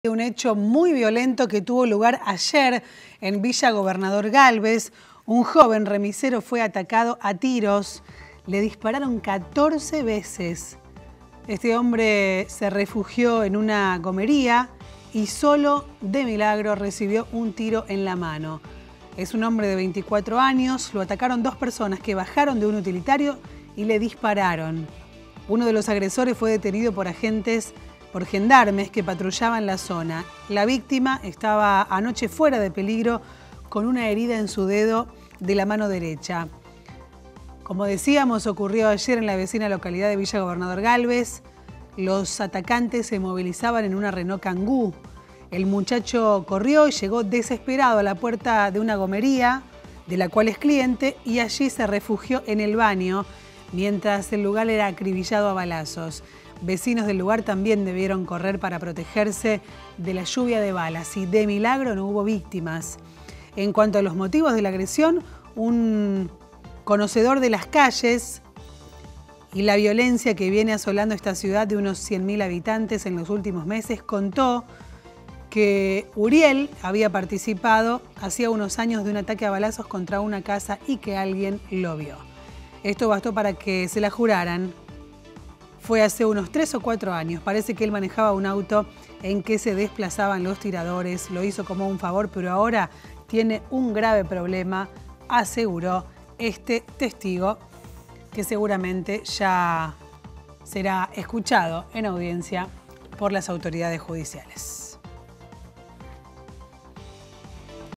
Un hecho muy violento que tuvo lugar ayer en Villa Gobernador Galvez. Un joven remisero fue atacado a tiros. Le dispararon 14 veces. Este hombre se refugió en una gomería y solo de milagro recibió un tiro en la mano. Es un hombre de 24 años. Lo atacaron dos personas que bajaron de un utilitario y le dispararon. Uno de los agresores fue detenido por gendarmes que patrullaban la zona. La víctima estaba anoche fuera de peligro con una herida en su dedo de la mano derecha. Como decíamos, ocurrió ayer en la vecina localidad de Villa Gobernador Galvez. Los atacantes se movilizaban en una Renault Kangoo. El muchacho corrió y llegó desesperado a la puerta de una gomería, de la cual es cliente, y allí se refugió en el baño, mientras el lugar era acribillado a balazos. Vecinos del lugar también debieron correr para protegerse de la lluvia de balas y de milagro no hubo víctimas. En cuanto a los motivos de la agresión, un conocedor de las calles y la violencia que viene asolando esta ciudad de unos 100.000 habitantes en los últimos meses contó que Uriel había participado hacía unos años de un ataque a balazos contra una casa y que alguien lo vio. Esto bastó para que se la juraran. Fue hace unos 3 o 4 años. Parece que él manejaba un auto en que se desplazaban los tiradores. Lo hizo como un favor, pero ahora tiene un grave problema, aseguró este testigo, que seguramente ya será escuchado en audiencia por las autoridades judiciales.